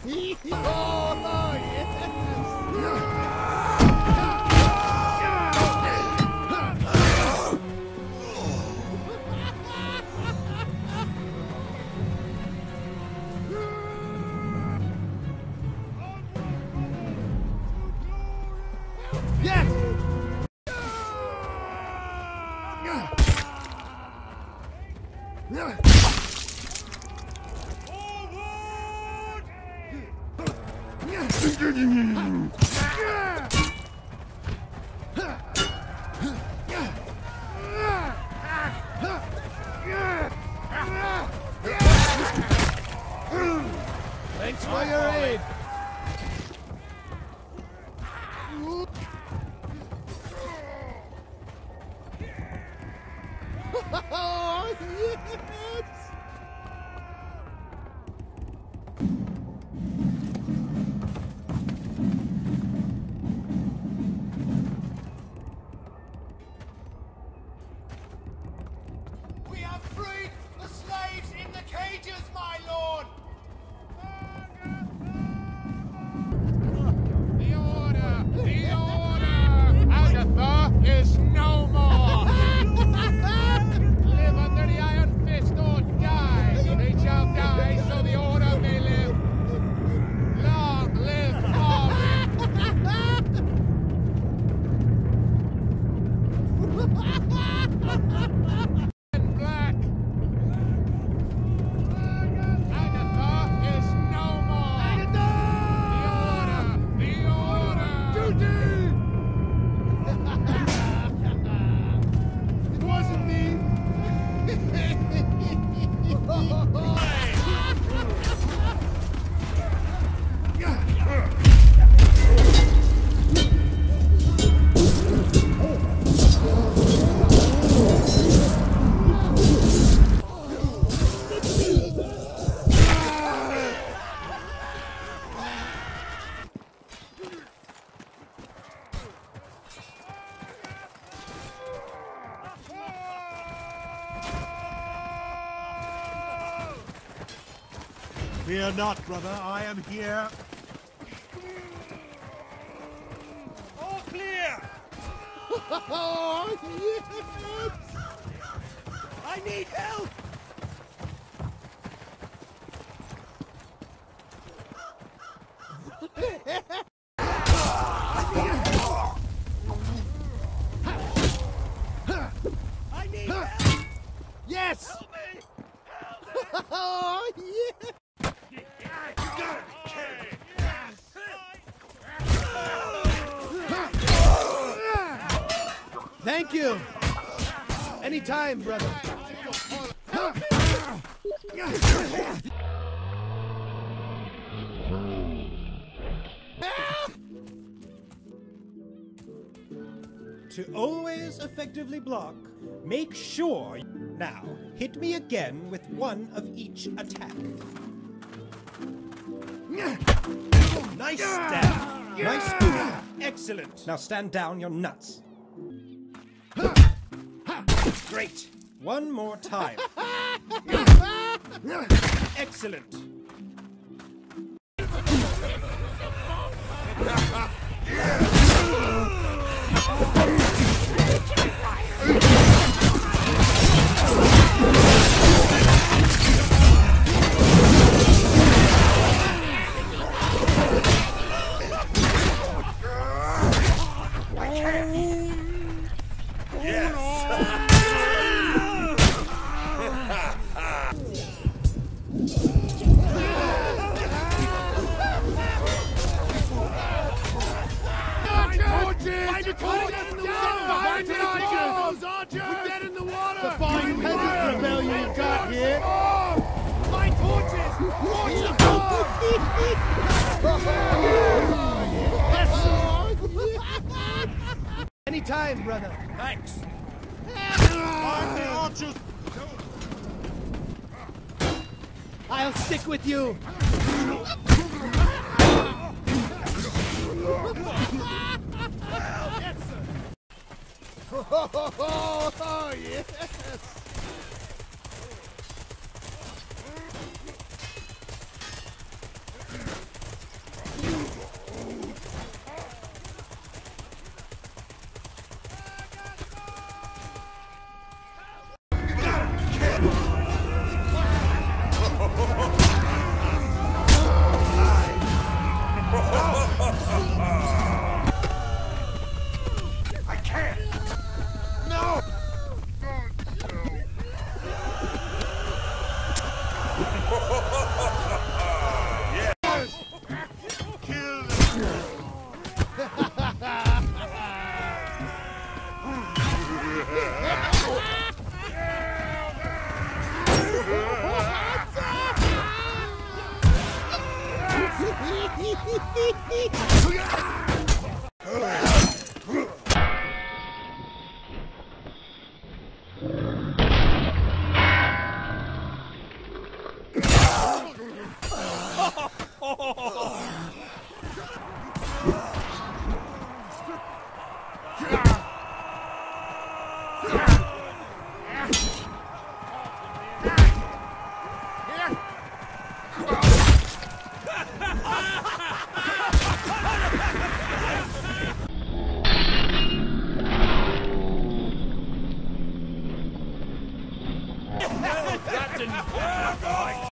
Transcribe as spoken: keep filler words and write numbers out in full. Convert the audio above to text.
Oh, yes! Thanks for your aid. Oh, yes! We have freed the slaves in the cages, my lord! The order! The order! Agatha is no more! Live under the iron fist or die! They shall die so the order may live! Long live Morgan! Black! Agatha is no more! Agatha! The order! The order! It wasn't me! Fear not, brother, I am here. All clear! Oh, yes! I need help! I need help! Yes! Help me! Help me! Oh, yes! Thank you! Anytime, brother. To always effectively block, make sure... Now, hit me again with one of each attack. Nice stab! Nice move! Excellent! Now stand down, you're nuts. Great! One more time. Excellent! The fine peasant rebellion you've got here! My torches! Anytime, brother. Thanks! Find the archers! I'll stick with you. Oh, yes! I can't! No! Yes! Kill